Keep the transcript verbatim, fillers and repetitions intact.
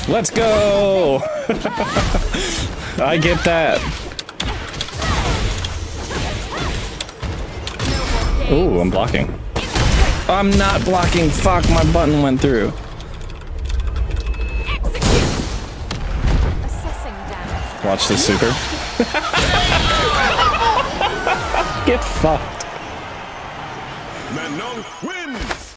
Let's go! I get that. Ooh, I'm blocking. I'm not blocking. Fuck, my button went through. Watch this super. Get fucked.